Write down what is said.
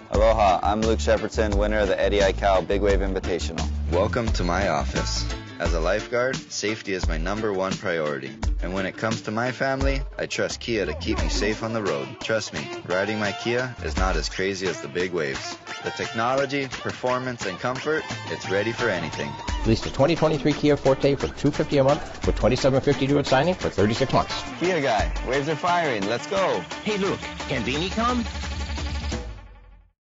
Aloha, I'm Luke Shepardson, winner of the Eddie Aikau Big Wave Invitational. Welcome to my office. As a lifeguard, safety is my #1 priority. And when it comes to my family, I trust Kia to keep me safe on the road. Trust me, riding my Kia is not as crazy as the big waves. The technology, performance, and comfort, it's ready for anything. Lease the 2023 Kia Forte for $250 a month with $2,750 due at signing for 36 months. Kia guy, waves are firing. Let's go. Hey, Luke, can Beanie come?